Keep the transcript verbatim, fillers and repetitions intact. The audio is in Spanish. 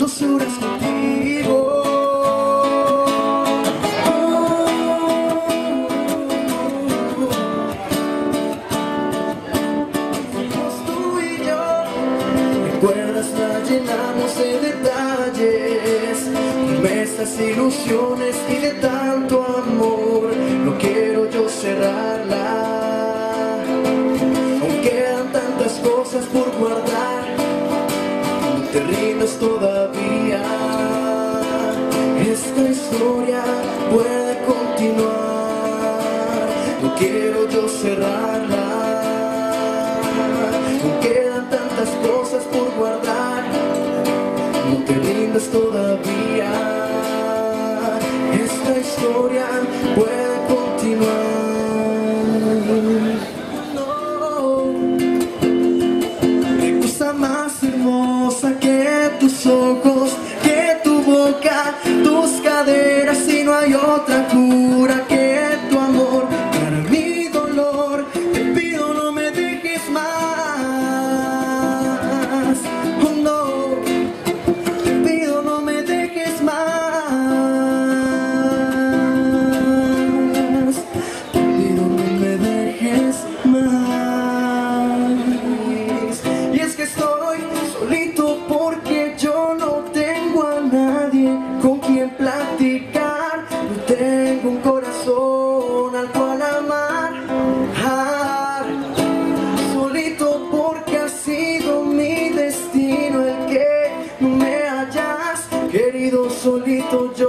dos horas contigo. Recuerdas, la llenamos de detalles, promesas, ilusiones y de tanto amor. No quiero yo cerrarla, aún quedan tantas cosas por guardar. No te rindas todavía, esta historia puede continuar. No quiero yo cerrarla, aún quedan tantas cosas por guardar. No te rindas todavía, esta historia puede continuar. No, me gusta más hermosa que tus ojos, que tu boca, tus caderas, y no hay otra cura que tu amor para mi dolor. Te pido no me dejes más, oh no, te pido no me dejes más, te pido no me dejes más. Y es que estoy solito porque yo no tengo a nadie con quien platicar. No tengo un corazón al cual amar. Ah, solito porque ha sido mi destino el que no me hayas querido. Solito yo